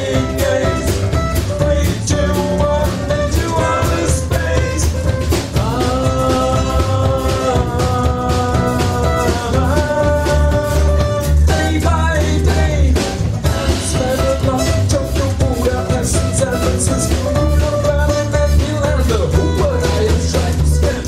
flying gaze. 3, 2, 1, into outer space. Day by day, spend a lot, Tokyo, Budapest, San Francisco, Berlin, and Milan. Who would I have tried to spend?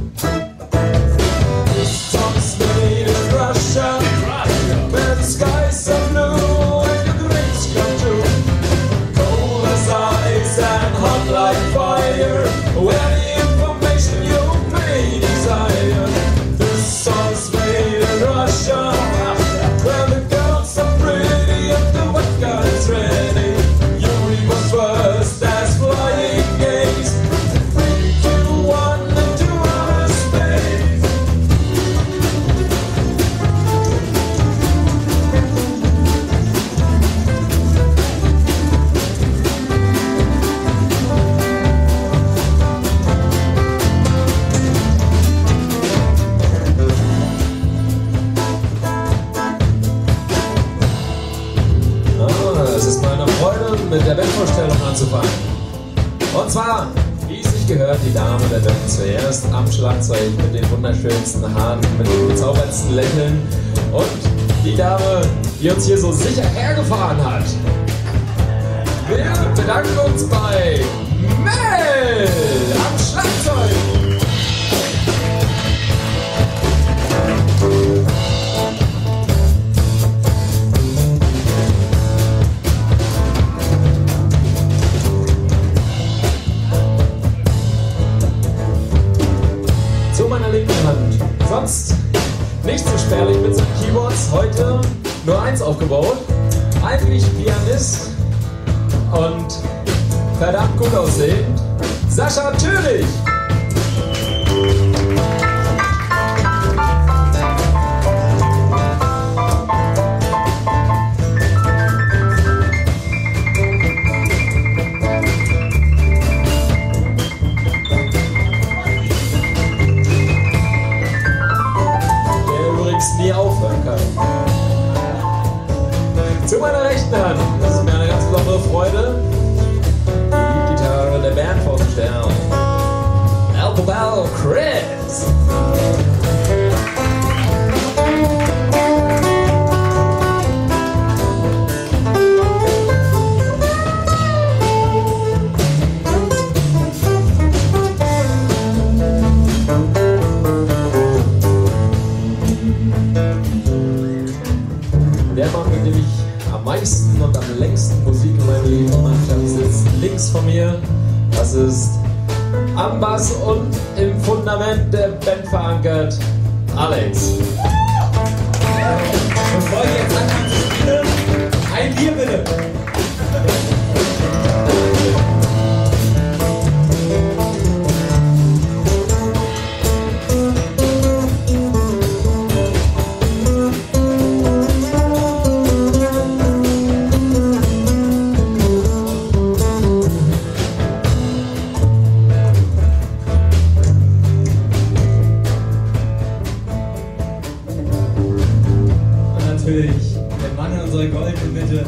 This song's made in Russia, where the skies are blue and the dreams come true. Cold as ice and hot like fire, where the information you may desire. This song's made in Russia, where the girls are pretty and the vodka is ready. Yuri was first as flying gaze. 3, 2, 1, into outer space. Es ist meine Freude, mit der Bandvorstellung anzufangen. Und zwar, wie es sich gehört, die Dame der Band zuerst am Schlagzeug mit den wunderschönsten Haaren, mit dem bezauberndsten Lächeln und die Dame, die uns hier so sicher hergefahren hat. Wir bedanken uns bei Mel am Schlagzeug. Zu meiner linken Hand. Sonst nicht so spärlich mit seinen Keyboards. Heute nur eins aufgebaut. Eigentlich Pianist und verdammt gut aussehend. Sascha Thürich. Nie aufhören kann. Zu meiner rechten Hand, das ist mir eine ganz besondere Freude, die Gitarre der Band vorzustellen. Alpha Bell Chris. Der Mann, mit dem ich am meisten und am längsten Musik in meinem Leben gemacht habe, sitzt links von mir. Das ist am Bass und im Fundament der Band verankert, Alex. Bevor ich jetzt anfange zu spielen, ein Bier bitte. Natürlich, der Mann in unserer goldenen Mitte.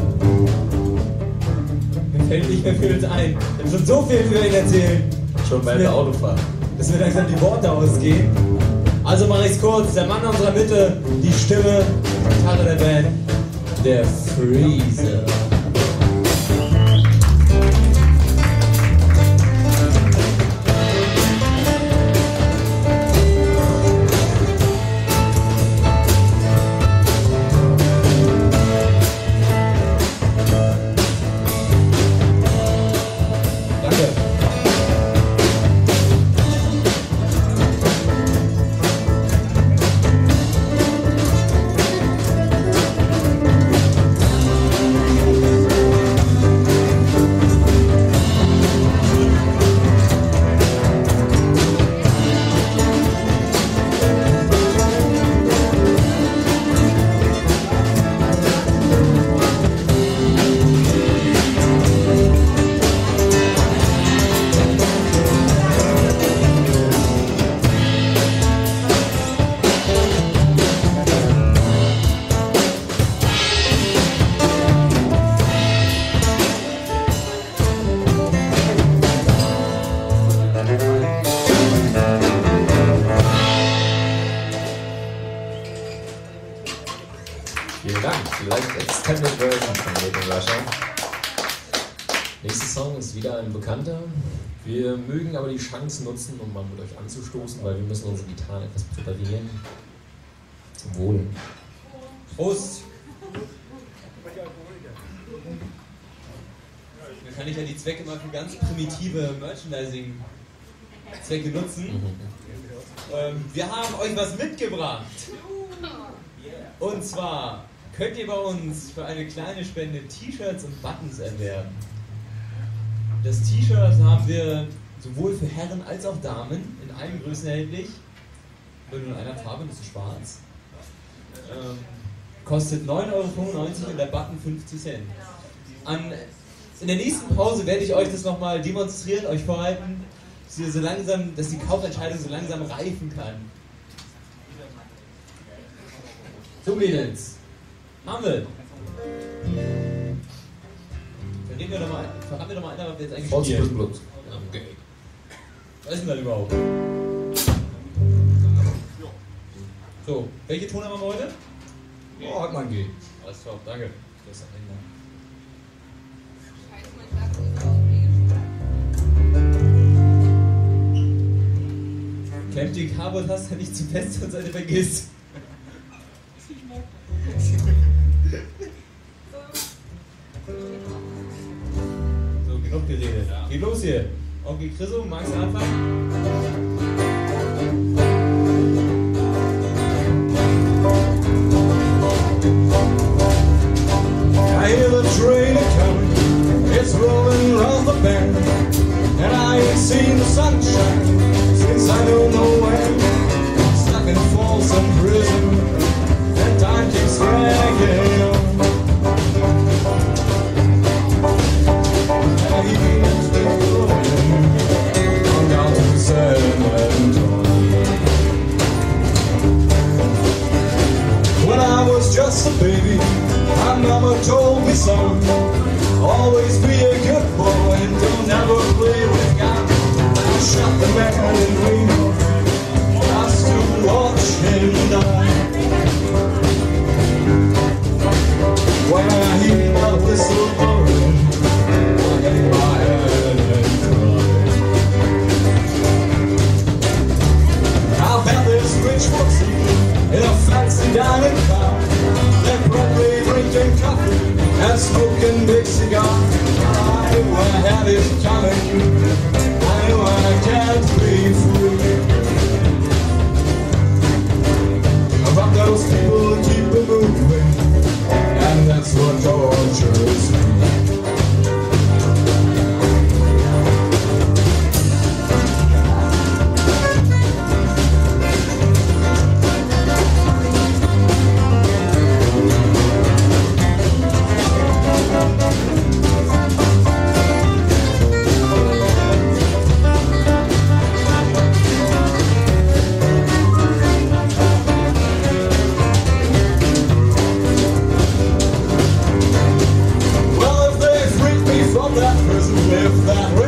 Mir fällt nicht mehr viel ein. Ich habe schon so viel über ihn erzählt. Schon bei der Autofahrt. Dass mir langsam die Worte ausgehen. Also mache ich es kurz. Der Mann in unserer Mitte, die Stimme, die Gitarre der Band, der Freezer. Nächster Song ist wieder ein Bekannter. Wir mögen aber die Chance nutzen, um mal mit euch anzustoßen, weil wir müssen unsere Gitarren etwas präparieren. Zum Wohl. Prost! Da kann ich ja die Zwecke mal für ganz primitive Merchandising-Zwecke nutzen. Wir haben euch was mitgebracht. Und zwar könnt ihr bei uns für eine kleine Spende T-Shirts und Buttons erwerben. Das T-Shirt haben wir sowohl für Herren als auch Damen in allen Größen erhältlich. Nur in einer Farbe, das ist schwarz. Kostet 9,95 € und der Button 50 Cent. In der nächsten Pause werde ich euch das nochmal demonstrieren, euch vorhalten, dass die Kaufentscheidung so langsam reifen kann. So, Mädels. Haben wir. Verraten wir doch mal einer, was wir jetzt eigentlich spielen. Okay. Was ist denn das überhaupt? So, welche Ton haben wir heute? Oh, hat man G. Alles top, danke. Das ist Camp die Carbo-Taste nicht zu fest und Seite vergisst. So, genug geredet. Geht los hier. Onkel Chriso, magst du anfangen? I hear the train a-comin', it's rolling round the bend, and I ain't seen the sunshine since I don't know when. Stuck in Folsom Prison, and time keeps dragging on. And he keeps going on down to San Antonio. When I was just a baby, my mama told me, son, always be a good boy and don't ever play with God. I shot the man in Reno, just to watch him die. When I hear the whistle blowing, I hang my head and cry. I'll have this rich folks in a fancy dining car. They're probably drinking coffee and smoking big cigars. I know I have it coming, I know I can't be free. But those people keep it moving, and that's what tortures me. If that